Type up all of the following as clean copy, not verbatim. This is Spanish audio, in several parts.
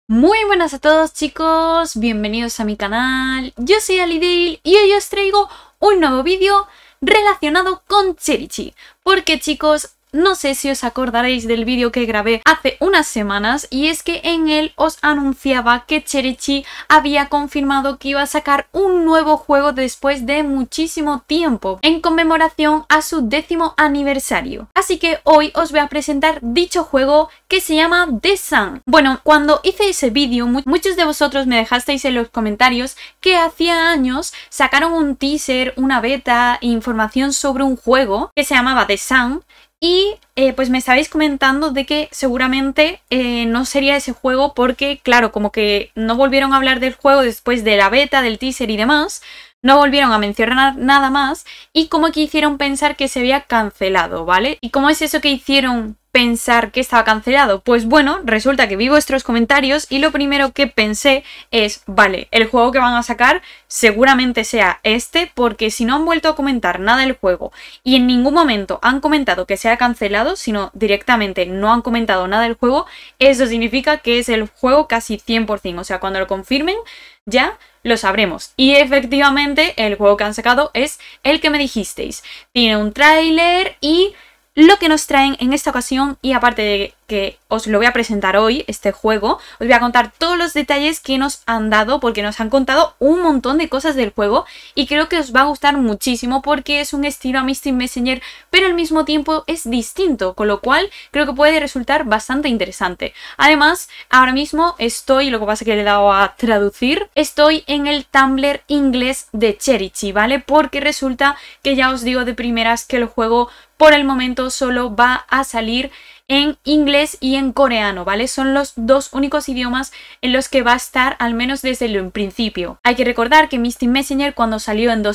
Muy buenas a todos chicos, bienvenidos a mi canal, yo soy Alidale y hoy os traigo un nuevo vídeo relacionado con Cherichi, porque chicos, no sé si os acordaréis del vídeo que grabé hace unas semanas y es que en él os anunciaba que Cherichi había confirmado que iba a sacar un nuevo juego después de muchísimo tiempo en conmemoración a su 10º aniversario. Así que hoy os voy a presentar dicho juego que se llama The Sun. Bueno, cuando hice ese vídeo muchos de vosotros me dejasteis en los comentarios que hacía años sacaron un teaser, una beta e información sobre un juego que se llamaba The Sun. Y pues me estabais comentando de que seguramente no sería ese juego porque, claro, como que no volvieron a hablar del juego después de la beta, del teaser y demás. No volvieron a mencionar nada más y como que hicieron pensar que se había cancelado, ¿vale? ¿Y cómo es eso que hicieron pensar que estaba cancelado? Pues bueno, resulta que vi vuestros comentarios y lo primero que pensé es, vale, el juego que van a sacar seguramente sea este, porque si no han vuelto a comentar nada del juego y en ningún momento han comentado que sea cancelado, sino directamente no han comentado nada del juego, eso significa que es el juego casi 100%, o sea, cuando lo confirmen ya lo sabremos. Y efectivamente el juego que han sacado es el que me dijisteis. Tiene un tráiler y lo que nos traen en esta ocasión, y aparte de que os lo voy a presentar hoy, este juego, os voy a contar todos los detalles que nos han dado, porque nos han contado un montón de cosas del juego y creo que os va a gustar muchísimo porque es un estilo a Mystic Messenger, pero al mismo tiempo es distinto, con lo cual creo que puede resultar bastante interesante. Además, ahora mismo estoy, lo que pasa es que le he dado a traducir, estoy en el Tumblr inglés de Cherichi, ¿vale? Porque resulta que ya os digo de primeras que el juego por el momento solo va a salir en inglés y en coreano, ¿vale? Son los dos únicos idiomas en los que va a estar, al menos desde el principio. Hay que recordar que Mystic Messenger cuando salió en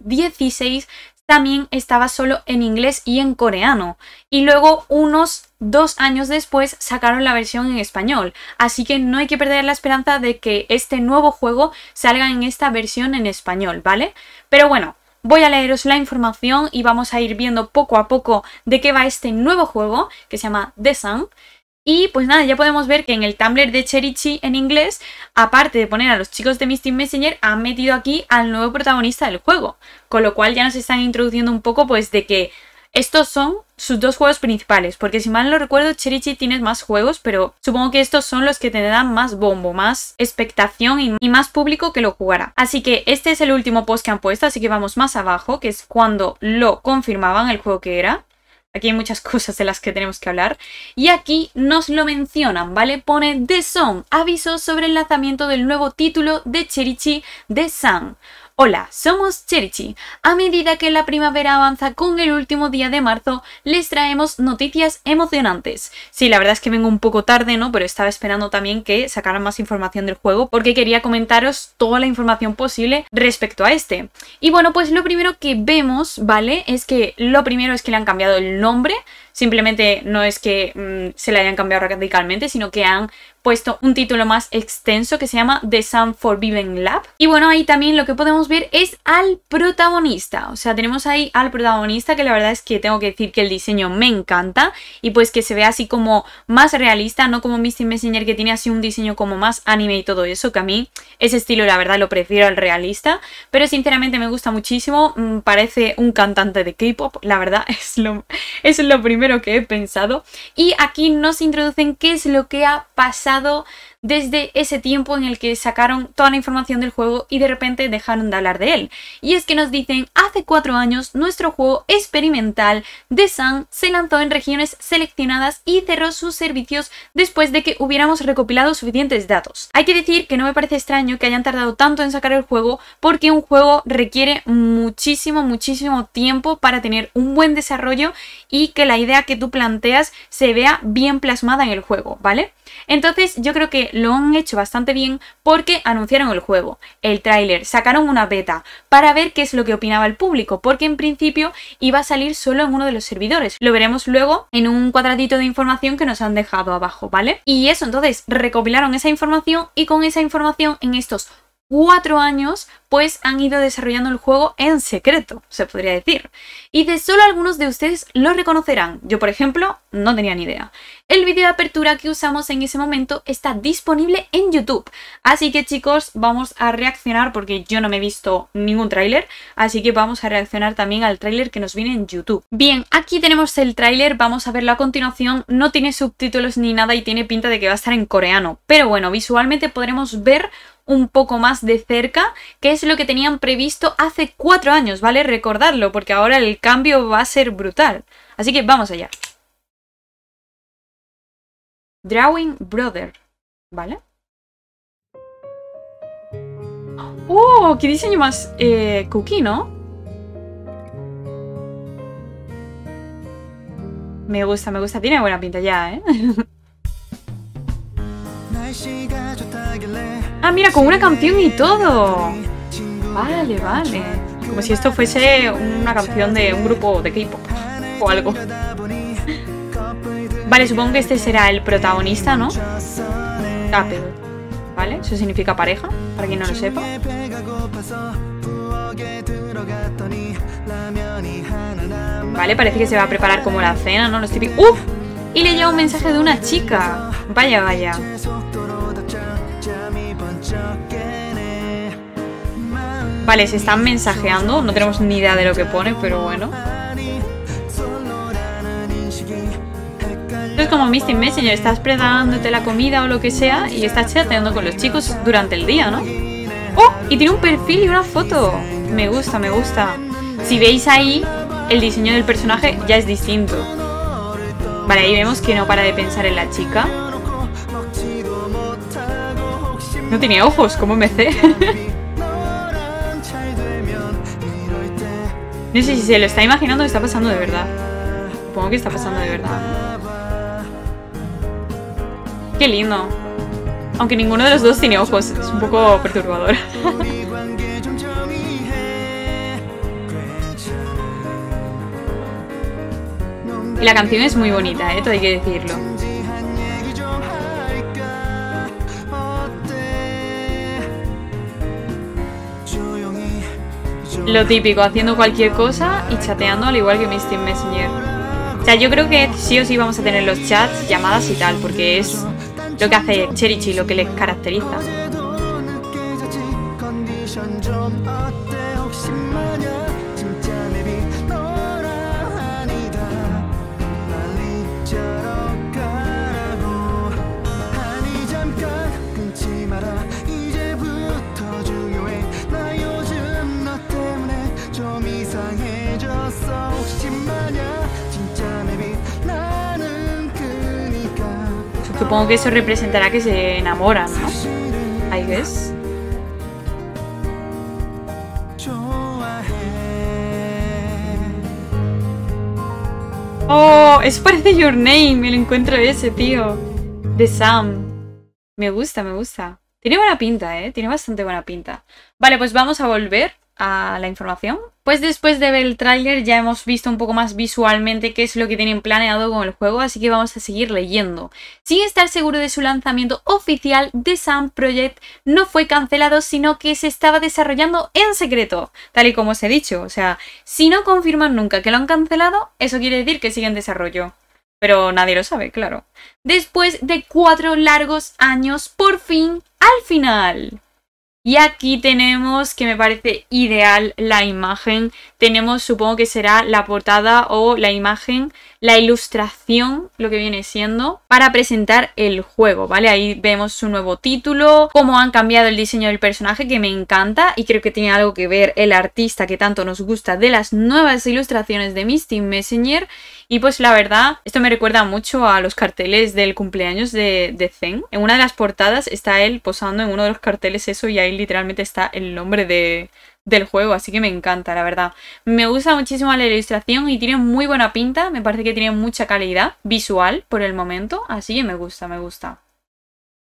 2016 también estaba solo en inglés y en coreano. Y luego unos 2 años después sacaron la versión en español. Así que no hay que perder la esperanza de que este nuevo juego salga en esta versión en español, ¿vale? Pero bueno, voy a leeros la información y vamos a ir viendo poco a poco de qué va este nuevo juego que se llama The Sun. Y pues nada, ya podemos ver que en el Tumblr de Cherichi en inglés, aparte de poner a los chicos de Mystic Messenger, han metido aquí al nuevo protagonista del juego. Con lo cual ya nos están introduciendo un poco pues de que estos son sus dos juegos principales, porque si mal no recuerdo Cherichi tiene más juegos, pero supongo que estos son los que tendrán más bombo, más expectación y más público que lo jugará. Así que este es el último post que han puesto, así que vamos más abajo, que es cuando lo confirmaban el juego que era. Aquí hay muchas cosas de las que tenemos que hablar. Y aquí nos lo mencionan, ¿vale? Pone The Sun, aviso sobre el lanzamiento del nuevo título de Cherichi, The Sun. Hola, somos Cherichi. A medida que la primavera avanza con el último día de marzo, les traemos noticias emocionantes. Sí, la verdad es que vengo un poco tarde, ¿no? Pero estaba esperando también que sacaran más información del juego porque quería comentaros toda la información posible respecto a este. Y bueno, pues lo primero que vemos, ¿vale? Es que lo primero es que le han cambiado el nombre. Simplemente no es que se le hayan cambiado radicalmente, sino que han puesto un título más extenso que se llama The Sun Forbidden Lab. Y bueno, ahí también lo que podemos ver es al protagonista. O sea, tenemos ahí al protagonista que la verdad es que tengo que decir que el diseño me encanta. Y pues que se ve así como más realista, no como Mystic Messenger que tiene así un diseño como más anime y todo eso. Que a mí ese estilo la verdad lo prefiero al realista. Pero sinceramente me gusta muchísimo. Parece un cantante de K-pop. La verdad es lo primero que he pensado. Y aquí nos introducen qué es lo que ha pasado desde ese tiempo en el que sacaron toda la información del juego y de repente dejaron de hablar de él. Y es que nos dicen, hace 4 años nuestro juego experimental The Sun se lanzó en regiones seleccionadas y cerró sus servicios después de que hubiéramos recopilado suficientes datos. Hay que decir que no me parece extraño que hayan tardado tanto en sacar el juego porque un juego requiere muchísimo tiempo para tener un buen desarrollo y que la idea que tú planteas se vea bien plasmada en el juego, ¿vale? Entonces yo creo que lo han hecho bastante bien porque anunciaron el juego, el tráiler, sacaron una beta para ver qué es lo que opinaba el público, porque en principio iba a salir solo en uno de los servidores. Lo veremos luego en un cuadradito de información que nos han dejado abajo, ¿vale? Y eso, entonces recopilaron esa información y con esa información en estos 4 años, pues han ido desarrollando el juego en secreto, se podría decir. Y de solo algunos de ustedes lo reconocerán. Yo, por ejemplo, no tenía ni idea. El vídeo de apertura que usamos en ese momento está disponible en YouTube. Así que, chicos, vamos a reaccionar porque yo no me he visto ningún tráiler. Así que vamos a reaccionar también al tráiler que nos viene en YouTube. Bien, aquí tenemos el tráiler, vamos a verlo a continuación. No tiene subtítulos ni nada y tiene pinta de que va a estar en coreano. Pero bueno, visualmente podremos ver un poco más de cerca qué es lo que tenían previsto hace 4 años, ¿vale? Recordadlo, porque ahora el cambio va a ser brutal. Así que vamos allá. Drawing Brother, ¿vale? ¡Oh! ¡Qué diseño más cookie!, ¿no? Me gusta, me gusta. Tiene buena pinta ya, ¿eh? Ah, mira, con una canción y todo. Vale, vale. Como si esto fuese una canción de un grupo de K-pop o algo. Vale, supongo que este será el protagonista, ¿no? Couple. ¿Vale? Eso significa pareja, para quien no lo sepa. Vale, parece que se va a preparar como la cena, ¿no? Los típicos... ¡Uf! Y le llega un mensaje de una chica. Vaya, vaya. Vale, se están mensajeando. No tenemos ni idea de lo que pone, pero bueno. Es como Misty Messenger. Estás preparándote la comida o lo que sea y estás chateando con los chicos durante el día, ¿no? ¡Oh! Y tiene un perfil y una foto. Me gusta, me gusta. Si veis ahí, el diseño del personaje ya es distinto. Vale, ahí vemos que no para de pensar en la chica. No tiene ojos, ¿cómo me sé? No sé si se lo está imaginando o está pasando de verdad. Supongo que está pasando de verdad. Qué lindo. Aunque ninguno de los dos tiene ojos. Es un poco perturbador. Y la canción es muy bonita, todo hay que decirlo. Lo típico, haciendo cualquier cosa y chateando al igual que Misty Messenger. O sea, yo creo que sí o sí vamos a tener los chats, llamadas y tal, porque es lo que hace Cherichi, lo que les caracteriza. Supongo que eso representará que se enamoran, ¿no? I guess. Oh, eso parece Your Name. Me lo encuentro ese, tío. De Sam. Me gusta, me gusta. Tiene buena pinta, ¿eh? Tiene bastante buena pinta. Vale, pues vamos a volver a la información. Pues después de ver el tráiler ya hemos visto un poco más visualmente qué es lo que tienen planeado con el juego, así que vamos a seguir leyendo. Sin estar seguro de su lanzamiento oficial, The Sam Project no fue cancelado, sino que se estaba desarrollando en secreto, tal y como os he dicho. O sea, si no confirman nunca que lo han cancelado, eso quiere decir que sigue en desarrollo. Pero nadie lo sabe, claro. Después de 4 largos años, por fin, al final. Y aquí tenemos, que me parece ideal, la imagen. Tenemos, supongo que será la portada o la imagen, la ilustración, lo que viene siendo, para presentar el juego, ¿vale? Ahí vemos su nuevo título, cómo han cambiado el diseño del personaje, que me encanta. Y creo que tiene algo que ver el artista que tanto nos gusta de las nuevas ilustraciones de Misty Messenger. Y pues la verdad, esto me recuerda mucho a los carteles del cumpleaños de Zen. En una de las portadas está él posando en uno de los carteles eso y ahí literalmente está el nombre del juego, así que me encanta, la verdad. Me gusta muchísimo la ilustración y tiene muy buena pinta, me parece que tiene mucha calidad visual por el momento, así que me gusta, me gusta.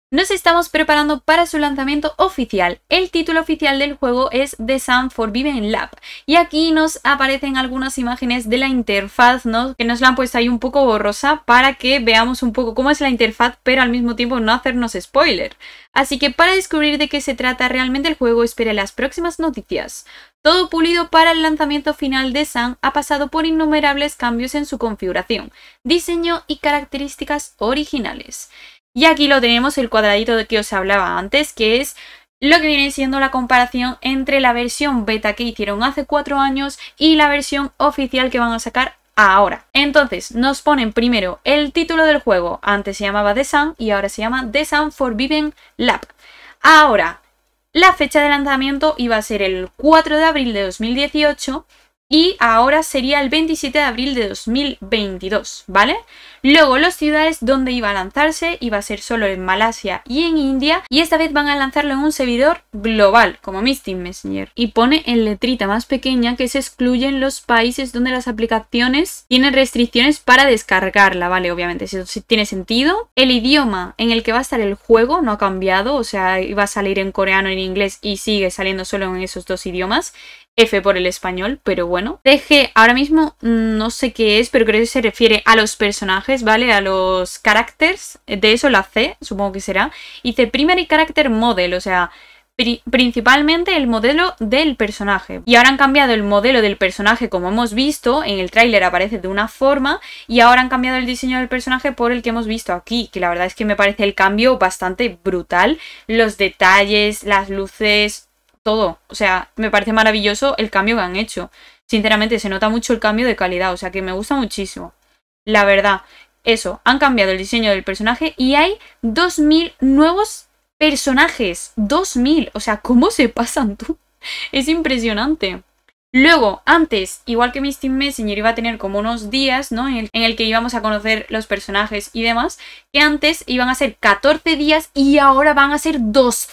Nos estamos preparando para su lanzamiento oficial. El título oficial del juego es The Sun Forbidden Lab. Y aquí nos aparecen algunas imágenes de la interfaz, ¿no? Que nos la han puesto ahí un poco borrosa para que veamos un poco cómo es la interfaz, pero al mismo tiempo no hacernos spoiler. Así que para descubrir de qué se trata realmente el juego, espere las próximas noticias. Todo pulido para el lanzamiento final de Sun ha pasado por innumerables cambios en su configuración, diseño y características originales. Y aquí lo tenemos, el cuadradito de que os hablaba antes, que es lo que viene siendo la comparación entre la versión beta que hicieron hace 4 años y la versión oficial que van a sacar ahora. Entonces, nos ponen primero el título del juego. Antes se llamaba The Sun y ahora se llama The Sun Forbidden Lab. Ahora, la fecha de lanzamiento iba a ser el 4 de abril de 2018 y ahora sería el 27 de abril de 2022, ¿vale? Luego, las ciudades donde iba a lanzarse iba a ser solo en Malasia y en India, y esta vez van a lanzarlo en un servidor global, como Steam Messenger. Y pone en letrita más pequeña que se excluyen los países donde las aplicaciones tienen restricciones para descargarla, ¿vale? Obviamente, eso sí tiene sentido. El idioma en el que va a estar el juego no ha cambiado, o sea, iba a salir en coreano y en inglés y sigue saliendo solo en esos dos idiomas. F por el español, pero bueno. CG ahora mismo no sé qué es, pero creo que se refiere a los personajes, ¿vale? A los characters, de eso la C, supongo que será. Y dice Primary Character Model, o sea, principalmente el modelo del personaje. Y ahora han cambiado el modelo del personaje, como hemos visto, en el tráiler aparece de una forma, y ahora han cambiado el diseño del personaje por el que hemos visto aquí, que la verdad es que me parece el cambio bastante brutal. Los detalles, las luces, todo, o sea, me parece maravilloso el cambio que han hecho. Sinceramente, se nota mucho el cambio de calidad, o sea, que me gusta muchísimo. La verdad, eso, han cambiado el diseño del personaje y hay 2000 nuevos personajes. 2000, o sea, ¿cómo se pasan tú? Es impresionante. Luego, antes, igual que mi Steam Messenger iba a tener como unos días, ¿no? En el que íbamos a conocer los personajes y demás, que antes iban a ser 14 días y ahora van a ser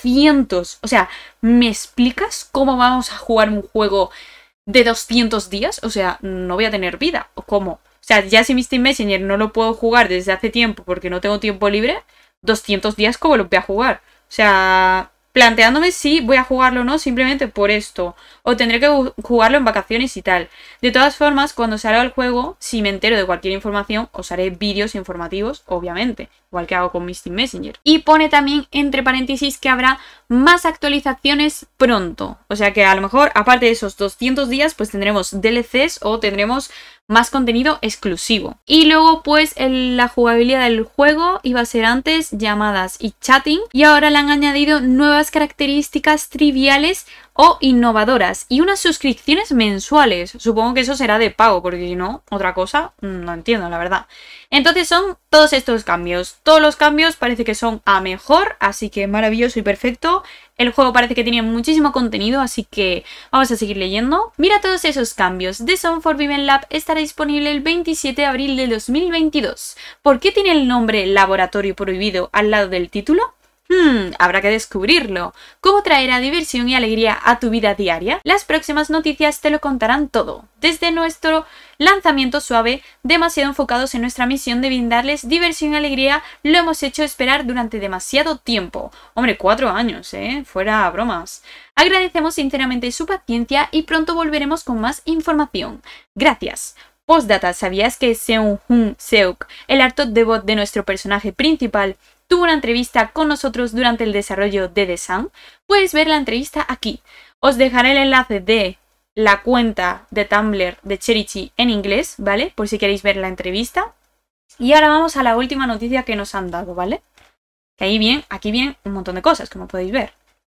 200. O sea, ¿me explicas cómo vamos a jugar un juego de 200 días? O sea, no voy a tener vida. ¿O cómo? O sea, ya si mi Steam Messenger no lo puedo jugar desde hace tiempo porque no tengo tiempo libre, 200 días, ¿cómo lo voy a jugar? O sea, planteándome si voy a jugarlo o no simplemente por esto. O tendré que jugarlo en vacaciones y tal. De todas formas, cuando salga el juego, si me entero de cualquier información, os haré vídeos informativos, obviamente. Igual que hago con mi Steam Messenger. Y pone también, entre paréntesis, que habrá más actualizaciones pronto. O sea que a lo mejor, aparte de esos 200 días, pues tendremos DLCs o tendremos más contenido exclusivo. Y luego, pues, la jugabilidad del juego iba a ser antes llamadas y chatting. Y ahora le han añadido nuevas características triviales o innovadoras y unas suscripciones mensuales. Supongo que eso será de pago, porque si no, otra cosa, no entiendo, la verdad. Entonces son todos estos cambios. Todos los cambios parece que son a mejor, así que maravilloso y perfecto. El juego parece que tiene muchísimo contenido, así que vamos a seguir leyendo. Mira todos esos cambios. The Sun Forbidden Lab estará disponible el 27 de abril de 2022. ¿Por qué tiene el nombre Laboratorio Prohibido al lado del título? Habrá que descubrirlo. ¿Cómo traerá diversión y alegría a tu vida diaria? Las próximas noticias te lo contarán todo. Desde nuestro lanzamiento suave, demasiado enfocados en nuestra misión de brindarles diversión y alegría, lo hemos hecho esperar durante demasiado tiempo. Hombre, 4 años, fuera bromas. Agradecemos sinceramente su paciencia y pronto volveremos con más información. Gracias. Postdata, ¿sabías que Seung-Hoon Seok, el art debut de nuestro personaje principal, tuvo una entrevista con nosotros durante el desarrollo de The Sun? Puedes ver la entrevista aquí. Os dejaré el enlace de la cuenta de Tumblr de Cherichi en inglés, ¿vale? Por si queréis ver la entrevista. Y ahora vamos a la última noticia que nos han dado, ¿vale? Que aquí vienen un montón de cosas, como podéis ver.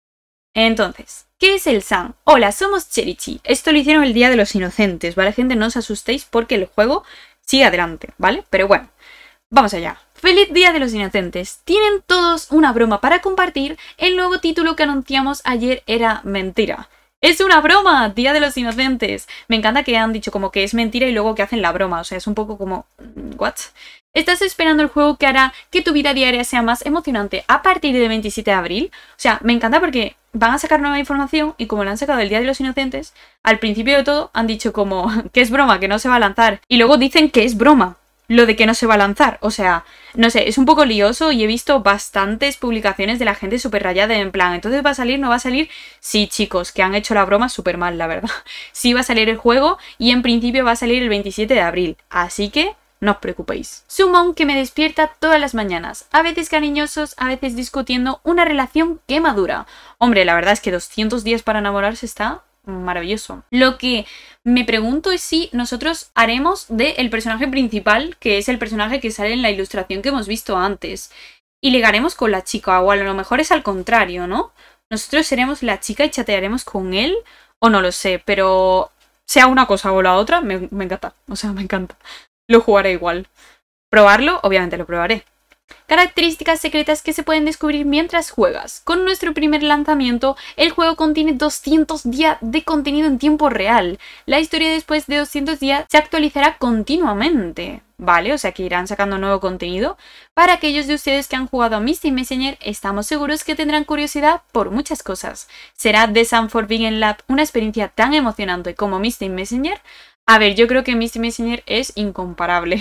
Entonces, ¿qué es el Sun? Hola, somos Cherichi. Esto lo hicieron el Día de los Inocentes, ¿vale, gente? No os asustéis porque el juego sigue adelante, ¿vale? Pero bueno, vamos allá. ¡Feliz Día de los Inocentes! Tienen todos una broma para compartir. El nuevo título que anunciamos ayer era mentira. ¡Es una broma! ¡Día de los Inocentes! Me encanta que han dicho como que es mentira y luego que hacen la broma. O sea, es un poco como... ¿what? ¿Estás esperando el juego que hará que tu vida diaria sea más emocionante a partir del 27 de abril? O sea, me encanta porque van a sacar nueva información y como la han sacado el Día de los Inocentes, al principio de todo han dicho como que es broma, que no se va a lanzar. Y luego dicen que es broma. lo de que no se va a lanzar. O sea, no sé, es un poco lioso y he visto bastantes publicaciones de la gente súper rayada en plan, ¿entonces va a salir, no va a salir? Sí, chicos, que han hecho la broma súper mal, la verdad. Sí va a salir el juego y en principio va a salir el 27 de abril, así que no os preocupéis. Summon que me despierta todas las mañanas, a veces cariñosos, a veces discutiendo, una relación que madura. Hombre, la verdad es que 200 días para enamorarse está maravilloso. Lo que me pregunto es si nosotros haremos del personaje principal, que es el personaje que sale en la ilustración que hemos visto antes, y ligaremos con la chica, o a lo mejor es al contrario, ¿no? Nosotros seremos la chica y chatearemos con él, o no lo sé, pero sea una cosa o la otra, me encanta, o sea, me encanta. Lo jugaré igual. ¿Probarlo? Obviamente lo probaré. Características secretas que se pueden descubrir mientras juegas. Con nuestro primer lanzamiento, el juego contiene 200 días de contenido en tiempo real. La historia después de 200 días se actualizará continuamente, ¿vale? O sea que irán sacando nuevo contenido. Para aquellos de ustedes que han jugado a Mystic Messenger, estamos seguros que tendrán curiosidad por muchas cosas. ¿Será The Sun Forbidden Lab una experiencia tan emocionante como Mystic Messenger? A ver, yo creo que Mystic Messenger es incomparable,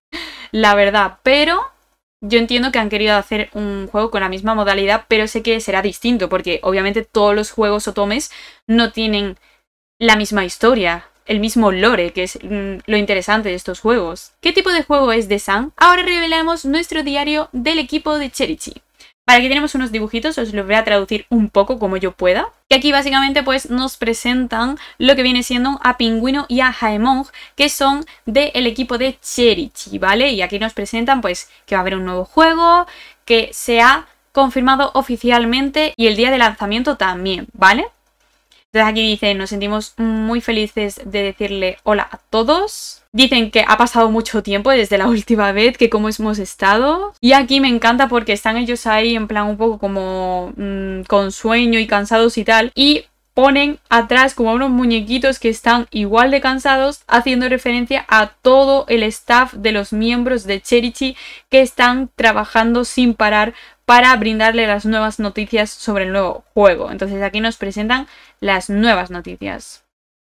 la verdad, pero yo entiendo que han querido hacer un juego con la misma modalidad, pero sé que será distinto, porque obviamente todos los juegos otomes no tienen la misma historia, el mismo lore, que es lo interesante de estos juegos. ¿Qué tipo de juego es The Sun? Ahora revelamos nuestro diario del equipo de Cherichi. Para aquí tenemos unos dibujitos, os los voy a traducir un poco como yo pueda. Y aquí básicamente pues nos presentan lo que viene siendo a Pingüino y a Jaemon, que son del equipo de Cherichi, ¿vale? Y aquí nos presentan pues que va a haber un nuevo juego, que se ha confirmado oficialmente y el día de lanzamiento también, ¿vale? Entonces aquí dice, nos sentimos muy felices de decirle hola a todos. Dicen que ha pasado mucho tiempo desde la última vez, que cómo hemos estado. Y aquí me encanta porque están ellos ahí en plan un poco como con sueño y cansados y tal. Y ponen atrás como unos muñequitos que están igual de cansados, haciendo referencia a todo el staff de los miembros de Cherichi que están trabajando sin parar para brindarle las nuevas noticias sobre el nuevo juego. Entonces aquí nos presentan las nuevas noticias.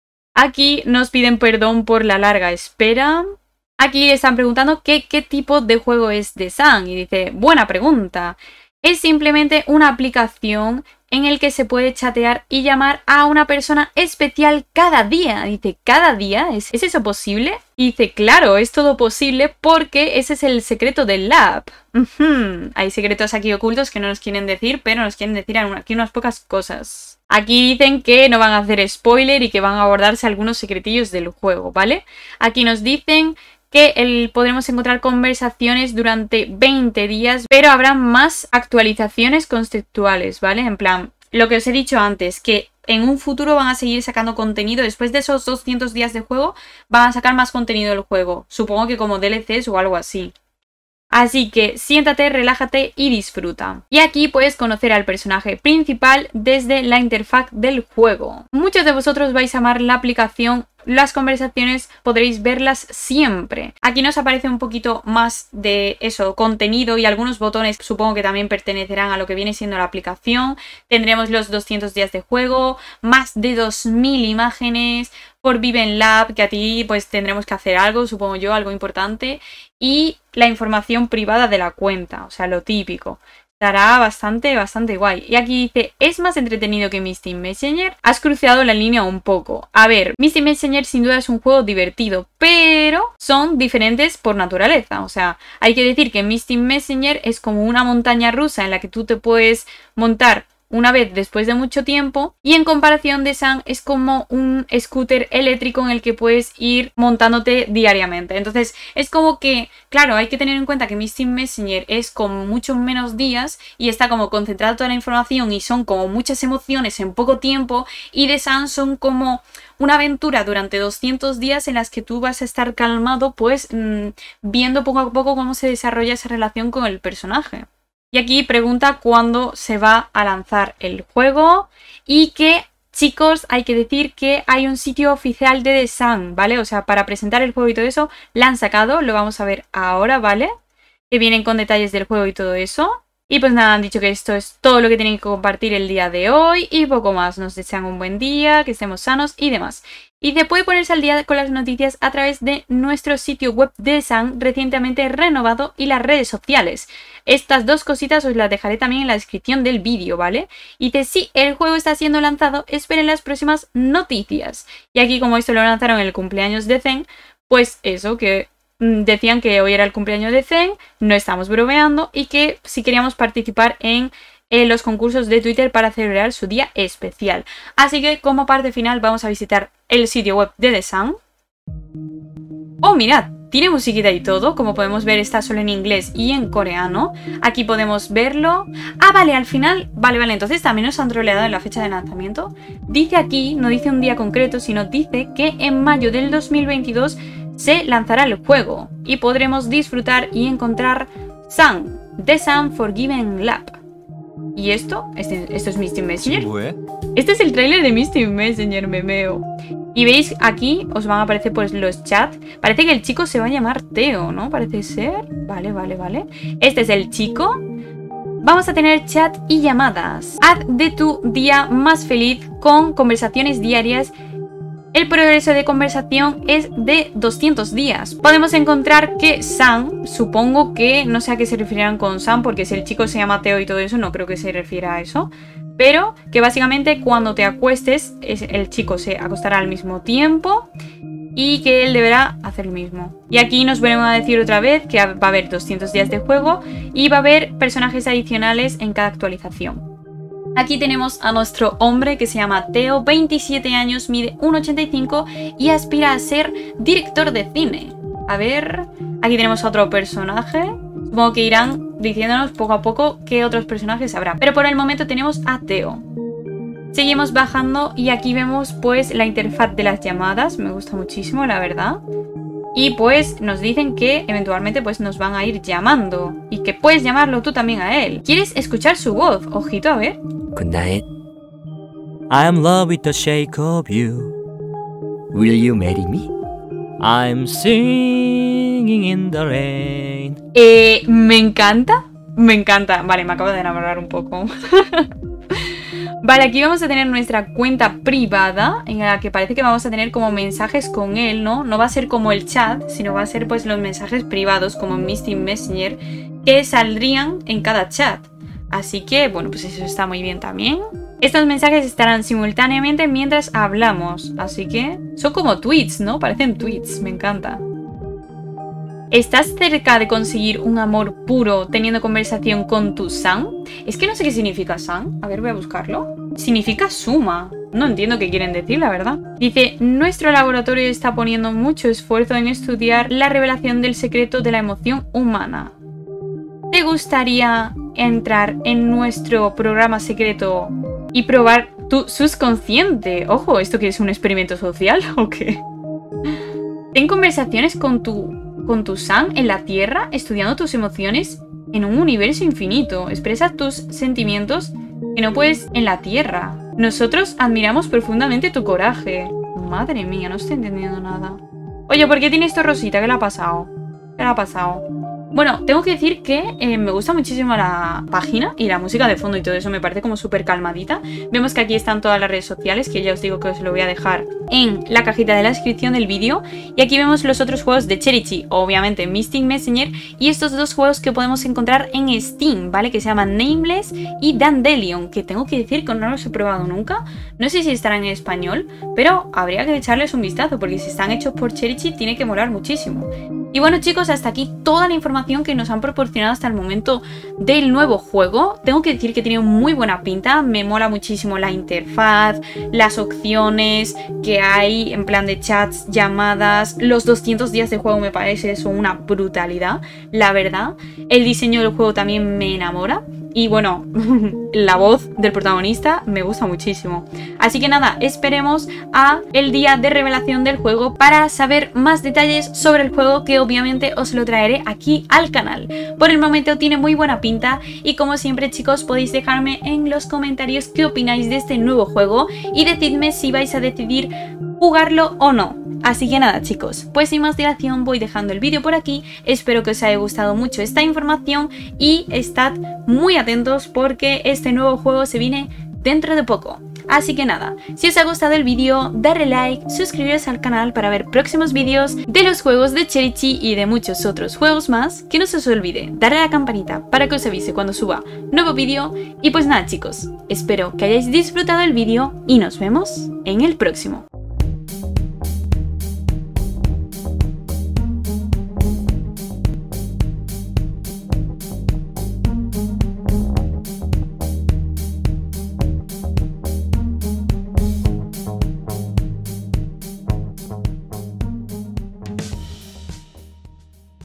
Aquí nos piden perdón por la larga espera. Aquí están preguntando qué tipo de juego es The Sun. Y dice, buena pregunta. Es simplemente una aplicación en el que se puede chatear y llamar a una persona especial cada día. Dice, ¿cada día? ¿Es eso posible? Y dice, claro, es todo posible porque ese es el secreto del lab. Hay secretos aquí ocultos que no nos quieren decir, pero nos quieren decir aquí unas pocas cosas. Aquí dicen que no van a hacer spoiler y que van a abordarse algunos secretillos del juego, ¿vale? Aquí nos dicen que podremos encontrar conversaciones durante 20 días, pero habrá más actualizaciones conceptuales, ¿vale? En plan, lo que os he dicho antes, que en un futuro van a seguir sacando contenido. Después de esos 200 días de juego, van a sacar más contenido del juego. Supongo que como DLCs o algo así. Así que siéntate, relájate y disfruta. Y aquí puedes conocer al personaje principal desde la interfaz del juego. Muchos de vosotros vais a amar la aplicación. Las conversaciones podréis verlas siempre. Aquí nos aparece un poquito más de eso, contenido y algunos botones supongo que también pertenecerán a lo que viene siendo la aplicación. Tendremos los 200 días de juego, más de 2000 imágenes por Viven Lab, que a ti pues tendremos que hacer algo, supongo yo, algo importante. Y la información privada de la cuenta, o sea, lo típico. Estará bastante guay. Y aquí dice, ¿es más entretenido que Mystic Messenger? Has cruceado la línea un poco. A ver, Mystic Messenger sin duda es un juego divertido, pero son diferentes por naturaleza. O sea, hay que decir que Mystic Messenger es como una montaña rusa en la que tú te puedes montar una vez después de mucho tiempo, y en comparación de Sun es como un scooter eléctrico en el que puedes ir montándote diariamente. Entonces es como que, claro, hay que tener en cuenta que Mystic Messenger es con muchos menos días y está como concentrada toda la información y son como muchas emociones en poco tiempo, y de Sun son como una aventura durante 200 días en las que tú vas a estar calmado pues viendo poco a poco cómo se desarrolla esa relación con el personaje. Y aquí pregunta cuándo se va a lanzar el juego y que, chicos, hay que decir que hay un sitio oficial de The Sun, ¿vale? O sea, para presentar el juego y todo eso, la han sacado, lo vamos a ver ahora, ¿vale? Que vienen con detalles del juego y todo eso. Y pues nada, han dicho que esto es todo lo que tienen que compartir el día de hoy y poco más. Nos desean un buen día, que estemos sanos y demás. Y se puede ponerse al día con las noticias a través de nuestro sitio web de Sun recientemente renovado y las redes sociales. Estas dos cositas os las dejaré también en la descripción del vídeo, ¿vale? Y dice, sí, el juego está siendo lanzado, esperen las próximas noticias. Y aquí, como esto lo lanzaron en el cumpleaños de Zen, pues eso, que decían que hoy era el cumpleaños de Zen, no estamos bromeando, y que si queríamos participar en los concursos de Twitter para celebrar su día especial. Así que como parte final vamos a visitar el sitio web de The Sun. Oh, mirad, tiene musiquita y todo, como podemos ver está solo en inglés y en coreano. Aquí podemos verlo. Ah, vale, al final, vale, entonces también nos han troleado en la fecha de lanzamiento. Dice aquí, no dice un día concreto, sino dice que en mayo del 2022 se lanzará el juego y podremos disfrutar y encontrar Sun, The Sun Forgiven Lab. ¿Y esto? ¿Esto es Misty Messenger? Este es el tráiler de Misty Messenger, memeo. Y veis aquí, os van a aparecer pues los chats. Parece que el chico se va a llamar Teo, ¿no? Parece ser. Vale. Este es el chico. Vamos a tener chat y llamadas. Haz de tu día más feliz con conversaciones diarias. El progreso de conversación es de 200 días. Podemos encontrar que Sun, supongo que no sé a qué se referirán con Sun, porque si el chico se llama Teo y todo eso, no creo que se refiera a eso. Pero que básicamente cuando te acuestes, el chico se acostará al mismo tiempo y que él deberá hacer lo mismo. Y aquí nos venimos a decir otra vez que va a haber 200 días de juego y va a haber personajes adicionales en cada actualización. Aquí tenemos a nuestro hombre que se llama Teo, 27 años, mide 1,85 y aspira a ser director de cine. A ver, aquí tenemos a otro personaje. Supongo que irán diciéndonos poco a poco qué otros personajes habrá. Pero por el momento tenemos a Teo. Seguimos bajando y aquí vemos pues la interfaz de las llamadas. Me gusta muchísimo, la verdad. Y pues nos dicen que eventualmente pues nos van a ir llamando. Y que puedes llamarlo tú también a él. ¿Quieres escuchar su voz? Ojito, a ver. Good night. I'm in love with the shake of you. Will you marry me? I'm singing in the rain. Me encanta. Vale, me acabo de enamorar un poco. Vale, aquí vamos a tener nuestra cuenta privada en la que parece que vamos a tener como mensajes con él, ¿no? No va a ser como el chat, sino va a ser pues los mensajes privados como en Misty Messenger que saldrían en cada chat. Así que, bueno, pues eso está muy bien también. Estos mensajes estarán simultáneamente mientras hablamos. Así que son como tweets, ¿no? Parecen tweets, me encanta. ¿Estás cerca de conseguir un amor puro teniendo conversación con tu Sun? Es que no sé qué significa Sun. A ver, voy a buscarlo. Significa suma. No entiendo qué quieren decir, la verdad. Dice, nuestro laboratorio está poniendo mucho esfuerzo en estudiar la revelación del secreto de la emoción humana. ¿Te gustaría entrar en nuestro programa secreto y probar tu subconsciente? Ojo, ¿esto que es un experimento social o qué? Ten conversaciones con tu Sun en la Tierra, estudiando tus emociones en un universo infinito. Expresa tus sentimientos que no puedes en la Tierra. Nosotros admiramos profundamente tu coraje. Madre mía, no estoy entendiendo nada. Oye, ¿por qué tiene esto rosita? ¿Qué le ha pasado? ¿Qué le ha pasado? Bueno, tengo que decir que me gusta muchísimo la página y la música de fondo y todo eso me parece como súper calmadita. Vemos que aquí están todas las redes sociales, que ya os digo que os lo voy a dejar en la cajita de la descripción del vídeo. Y aquí vemos los otros juegos de Cherichi, obviamente Misty Messenger, y estos dos juegos que podemos encontrar en Steam, ¿vale? Que se llaman Nameless y Dandelion, que tengo que decir que no los he probado nunca. No sé si estarán en español, pero habría que echarles un vistazo, porque si están hechos por Cherichi tiene que molar muchísimo. Y bueno chicos, hasta aquí toda la información que nos han proporcionado hasta el momento del nuevo juego. Tengo que decir que tiene muy buena pinta, me mola muchísimo la interfaz, las opciones que hay en plan de chats, llamadas, los 200 días de juego me parece eso una brutalidad, la verdad. El diseño del juego también me enamora. Y bueno, la voz del protagonista me gusta muchísimo. Así que nada, esperemos a el día de revelación del juego para saber más detalles sobre el juego, que obviamente os lo traeré aquí al canal. Por el momento tiene muy buena pinta y como siempre chicos podéis dejarme en los comentarios qué opináis de este nuevo juego y decidme si vais a decidir jugarlo o no. Así que nada chicos, pues sin más dilación voy dejando el vídeo por aquí, espero que os haya gustado mucho esta información y estad muy atentos porque este nuevo juego se viene dentro de poco. Así que nada, si os ha gustado el vídeo, darle like, suscribiros al canal para ver próximos vídeos de los juegos de Cherichi y de muchos otros juegos más. Que no se os olvide darle a la campanita para que os avise cuando suba nuevo vídeo. Y pues nada chicos, espero que hayáis disfrutado el vídeo y nos vemos en el próximo.